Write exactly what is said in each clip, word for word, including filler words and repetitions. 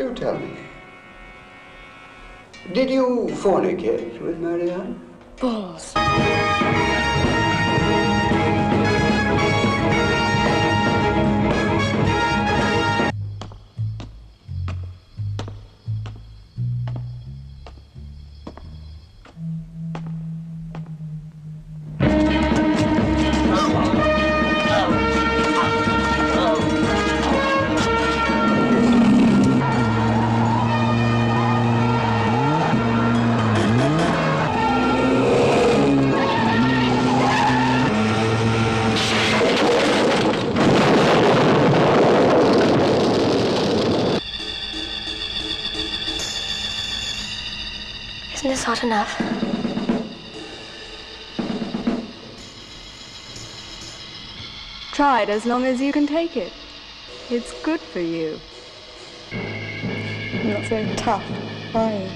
Do tell me. Did you fornicate with Marianne? Balls. Isn't this hot enough? Try it as long as you can take it. It's good for you. You're not so tough, are you?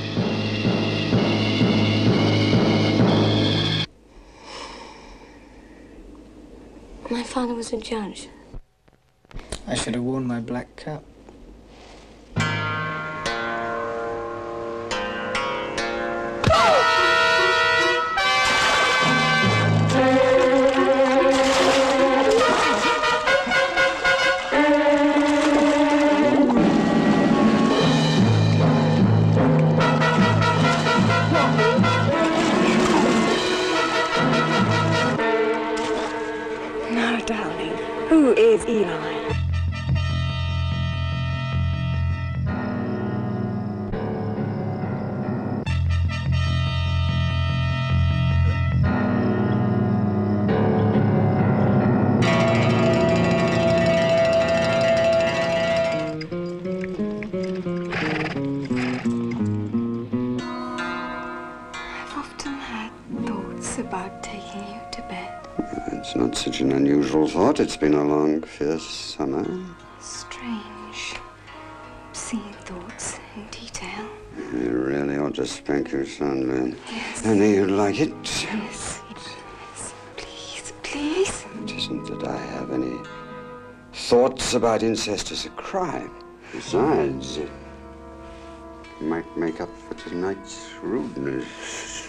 My father was a judge. I should have worn my black cap. Now, darling, who is Eli? I've often had thoughts about taking you to bed. It's not such an unusual thought. It's been a long, fierce summer. Strange. Seeing thoughts in detail. You really ought to spank your son, Lynn. Yes. I know you'd like it. Yes. Yes. Please, please. It isn't that I have any thoughts about incest as a crime. Besides, it might make up for tonight's rudeness.